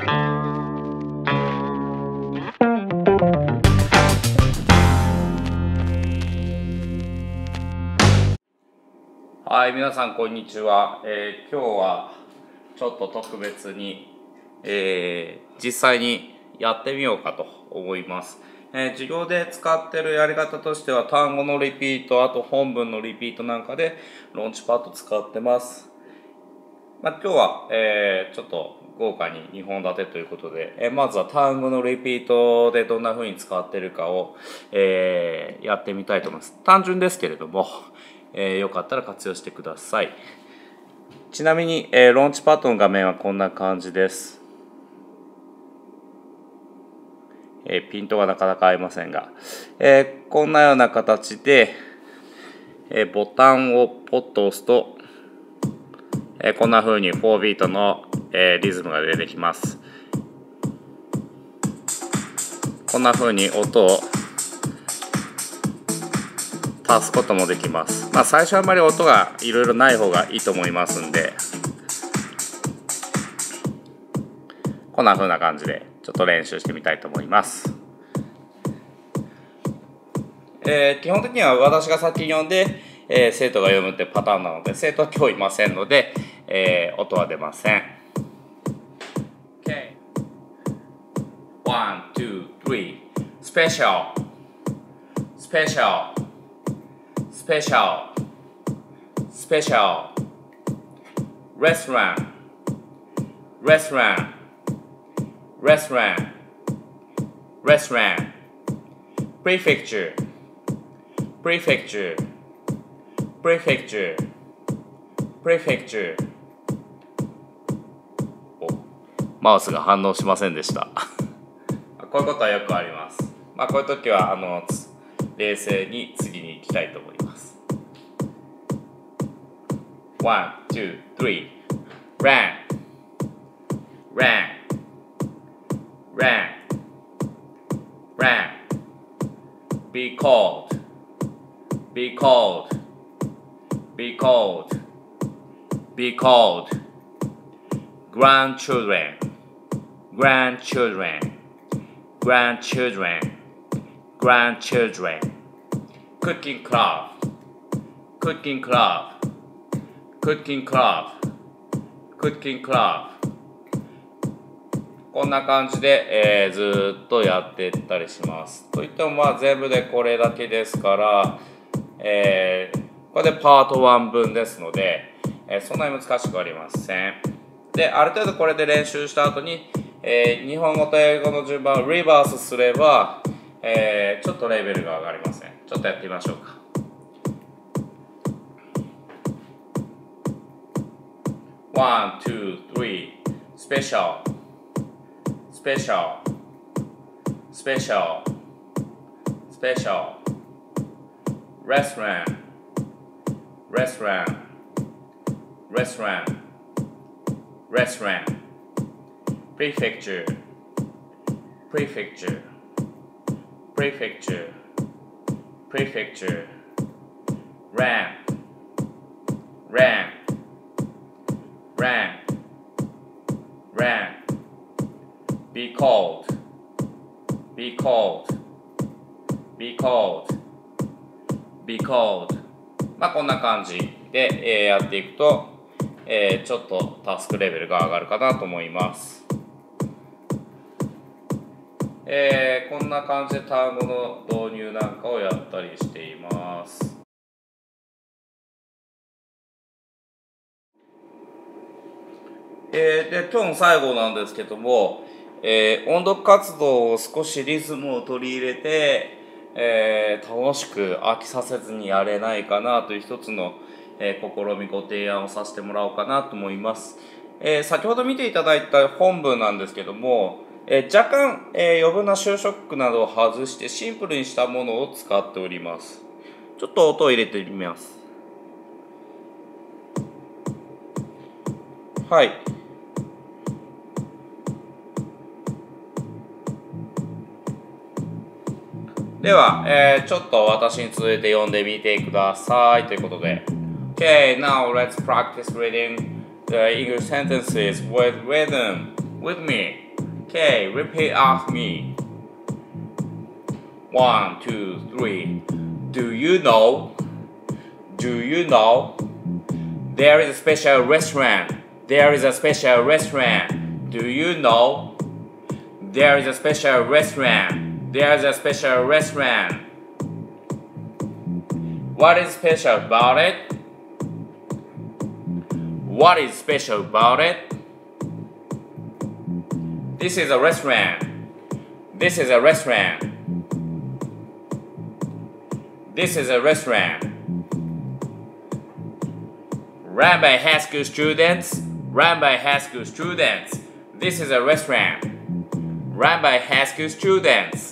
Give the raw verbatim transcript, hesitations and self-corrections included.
はい、皆さんこんにちは。えー、今日はちょっと特別に、えー、実際にやってみようかと思います。えー、授業で使ってるやり方としては単語のリピート、あと本文のリピートなんかでローンチパッド使ってます。まあ、今日は、えー、ちょっと豪華ににほん立てということで、えー、まずは単語のリピートでどんな風に使ってるかを、えー、やってみたいと思います。単純ですけれども、えー、よかったら活用してください。ちなみに、えー、ローンチパッドの画面はこんな感じです。えー、ピントがなかなか合いませんが、えー、こんなような形で、えー、ボタンをポッと押すと、えー、こんな風によんビートの、えー、リズムが出てきます。こんな風に音を足すこともできます。まあ、最初はあまり音がいろいろない方がいいと思いますんで、こんな風な感じでちょっと練習してみたいと思います。えー、基本的には私が先に読んで、えー、生徒が読むってパターンなので、生徒は今日いませんので、えー、音は出ません。OK。ワン、ツー、スリー。スペシャル。スペシャル。スペシャル。スペシャル。レストラン。レストラン。レストラン。レストラン。Prefecture。Prefecture。Prefecture。Prefecture。お、マウスが反応しませんでした。こういうことはよくあります。まあ、こういう時はあの冷静に次に行きたいと思います。ワン、ツー、スリー。Ran。Ran。Ran。Ran。Be called。Be called。Be called。Be called。Grandchildren。Grandchildren。Grandchildren。Grandchildren。Cooking club。Cooking club。Cooking club。Cooking club。こんな感じで、えー、ずーっとやっていったりします。といってもまあ全部でこれだけですから、えー、これでパートワン分ですので、えー、そんなに難しくありません。で、ある程度これで練習した後に、えー、日本語と英語の順番をリバースすれば、えー、ちょっとレベルが上がりません。ちょっとやってみましょうか。ワン、ツー、スリー。スペシャル。Special, special, special. Restaurant, restaurant, restaurant, restaurant. Prefecture, prefecture, prefecture, prefecture. Ramp, ramp, ramp, ramp.Be called. Be called. Be called. Be called. まあこんな感じで、えー、やっていくと、えー、ちょっとタスクレベルが上がるかなと思います。えー、こんな感じで単語の導入なんかをやったりしています。えー、で今日の最後なんですけども、えー、音読活動を少しリズムを取り入れて、えー、楽しく飽きさせずにやれないかなという一つの、えー、試みご提案をさせてもらおうかなと思います。えー、先ほど見ていただいた本文なんですけども、えー、若干、えー、余分な修飾などを外してシンプルにしたものを使っております。ちょっと音を入れてみます。はい。では、えー、ちょっと私に続いて読んでみてくださいということで。Okay, now let's practice reading the English sentences with rhythm with me. Okay, repeat after me. One, two, three. Do you know? Do you know? There is a special restaurant. There is a special restaurant. Do you know? There is a special restaurant. There is a special restaurant. What is special about it? What is special about it? This is a restaurant. This is a restaurant. This is a restaurant. Run by high school students. Run by high school students. This is a restaurant. Run by high school students.